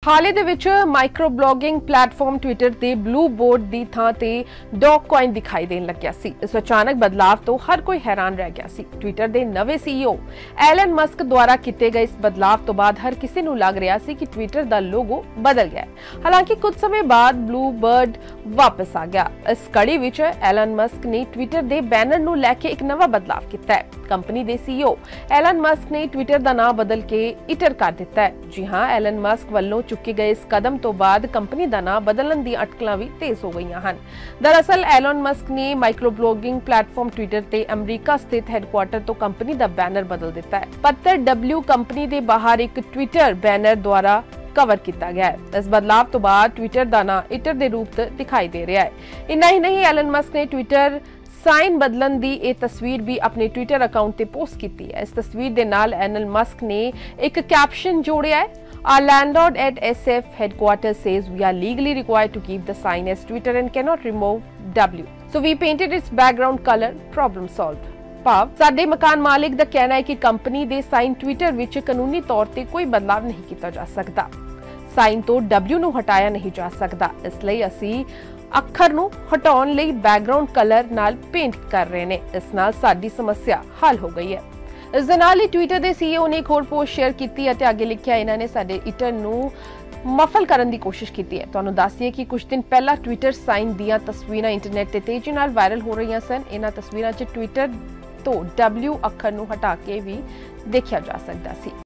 ਹਾਲੇ ਦੇ ਵਿੱਚ ਮਾਈਕਰੋ ਬਲੌਗਿੰਗ ਪਲੇਟਫਾਰਮ ਟਵਿੱਟਰ ਤੇ ਬਲੂ ਬੋਰਡ ਦੀ ਥਾਂ ਤੇ ਡੌਗ ਕॉइन ਦਿਖਾਈ ਦੇਣ ਲੱਗਿਆ ਸੀ। ਇਸ ਅਚਾਨਕ ਬਦਲਾਅ ਤੋਂ ਹਰ ਕੋਈ ਹੈਰਾਨ ਰਹਿ ਗਿਆ ਸੀ। ਟਵਿੱਟਰ ਦੇ ਨਵੇਂ ਸੀਈਓ ਐਲਨ ਮਸਕ ਦੁਆਰਾ ਕੀਤੇ ਗਏ ਇਸ ਬਦਲਾਅ ਤੋਂ ਬਾਅਦ ਹਰ ਕਿਸੇ ਨੂੰ ਲੱਗ ਰਿਹਾ ਸੀ ਕਿ ਟਵਿੱਟਰ ਦਾ ਲੋਗੋ ਬਦਲ ਗਿਆ ਹੈ। ਹਾਲਾਂਕਿ ਕੁਝ ਸਮੇਂ ਬਾਅਦ ਬਲੂ ਬਰਡ ਵਾਪਸ ਆ ਗਿਆ। ਇਸ ਕੜੀ ਵਿੱਚ ਐਲਨ ਮਸਕ ਨੇ ਟਵਿੱਟਰ ਦੇ ਬੈਨਰ ਨੂੰ ਲੈ ਕੇ ਇੱਕ ਨਵਾਂ ਬਦਲਾਅ ਕੀਤਾ ਹੈ। ਕੰਪਨੀ ਦੇ ਸੀਈਓ ਐਲਨ ਮਸਕ ਨੇ ਟਵਿੱਟਰ ਦਾ ਨਾਮ ਬਦਲ ਕੇ ਟਵਿੱਟਰ ਕਰ ਦਿੱਤਾ ਹੈ। ਜੀ ਹਾਂ, ਐਲਨ ਮਸਕ ਵੱਲੋਂ ਚੁੱਕੇ ਗਏ ਇਸ ਕਦਮ ਤੋਂ ਬਾਅਦ ਕੰਪਨੀ ਦਾ ਨਾਮ ਬਦਲਣ ਦੀਆਂ ਅਟਕਲਾਂ ਵੀ ਤੇਜ਼ ਹੋ ਗਈਆਂ ਹਨ। ਦਰਅਸਲ ਐਲਨ ਮਸਕ ਨੇ ਮਾਈਕਰੋ ਬਲੌਗਿੰਗ ਪਲੇਟਫਾਰਮ ਟਵਿੱਟਰ ਤੇ ਅਮਰੀਕਾ ਸਥਿਤ ਹੈੱਡਕੁਆਰਟਰ ਤੋਂ ਕੰਪਨੀ ਦਾ ਬੈਨਰ ਬਦਲ ਦਿੱਤਾ ਹੈ। ਪੱਤਰ W ਕੰਪਨੀ ਦੇ ਬਾਹਰ ਇੱਕ ਟਵਿੱਟਰ ਬੈਨਰ ਦੁਆਰਾ ਕਵਰ ਕੀਤਾ ਗਿਆ ਹੈ। ਇਸ ਬਦਲਾਅ ਤੋਂ ਬਾਅਦ ਟਵਿੱਟਰ ਦਾ ਨਾਮ ਟਵਿੱਟਰ ਦੇ ਰੂਪ ਵਿੱਚ ਦਿਖਾਈ ਦੇ ਰਿਹਾ ਹੈ। ਇੰਨਾ ਹੀ ਨਹੀਂ, ਐਲਨ ਮਸਕ ਨੇ ਟਵਿੱਟਰ ਸਾਈਨ ਬਦਲਣ ਦੀ ਇਹ ਤਸਵੀਰ ਵੀ ਆਪਣੇ ਟਵਿੱਟਰ ਅਕਾਊਂਟ ਤੇ ਪੋਸਟ ਕੀਤੀ ਹੈ। ਇਸ ਤਸਵੀਰ ਦੇ ਨਾਲ ਐਲਨ ਮਸਕ ਨੇ ਇੱਕ ਕੈਪਸ਼ਨ ਜੋੜਿਆ ਹੈ, Our landlord at SF headquarters says we are legally required to keep the sign as Twitter and cannot remove W. So we painted its background color. Problem solved. ਭਾਵ ਸਾਡੇ ਮਕਾਨ ਮਾਲਿਕ ਦਾ ਕਹਿਣਾ ਹੈ ਕਿ ਕੰਪਨੀ ਦੇ ਸਾਈਨ ਟਵਿੱਟਰ ਵਿੱਚ ਕਾਨੂੰਨੀ ਤੌਰ ਤੇ ਕੋਈ ਬਦਲਾਅ ਨਹੀਂ ਕੀਤਾ ਜਾ ਸਕਦਾ। ਸਾਈਨ ਤੋਂ W ਨੂੰ ਹਟਾਇਆ ਨਹੀਂ ਜਾ ਸਕਦਾ। ਇਸ ਲਈ ਅਸੀਂ ਅੱਖਰ ਨੂੰ ਹਟਾਉਣ ਲਈ ਬੈਕਗ੍ਰਾਉਂਡ ਕਲਰ ਨਾਲ ਪੇਂਟ ਕਰ ਰਹੇ ਨੇ। ਇਸ ਨਾਲ ਸਾਡੀ ਸਮੱਸਿਆ ਹੱਲ ਹੋ ਗਈ ਹੈ। ਇਸ ਦੇ ਨਾਲ ਹੀ ਟਵਿੱਟਰ ਦੇ ਸੀਈਓ ਨੇ ਇੱਕ ਹੋਰ ਪੋਸਟ ਸ਼ੇਅਰ ਕੀਤੀ ਅਤੇ ਅੱਗੇ ਲਿਖਿਆ, ਇਹਨਾਂ ਨੇ ਸਾਡੇ ਟਵਿੱਟਰ ਨੂੰ ਮਫਲ ਕਰਨ ਦੀ ਕੋਸ਼ਿਸ਼ ਕੀਤੀ ਹੈ। ਤੁਹਾਨੂੰ ਦੱਸੀਏ ਕਿ ਕੁਝ ਦਿਨ ਪਹਿਲਾਂ ਟਵਿੱਟਰ ਸਾਈਨ ਦੀਆਂ ਤਸਵੀਰਾਂ ਇੰਟਰਨੈਟ ਤੇ ਤੇਜ਼ੀ ਨਾਲ ਵਾਇਰਲ ਹੋ ਰਹੀਆਂ ਸਨ। ਇਹਨਾਂ ਤਸਵੀਰਾਂ 'ਚ ਟਵਿੱਟਰ ਤੋਂ W ਅੱਖਰ ਨੂੰ ਹਟਾ ਕੇ ਵੀ ਦੇਖਿਆ ਜਾ ਸਕਦਾ ਸੀ।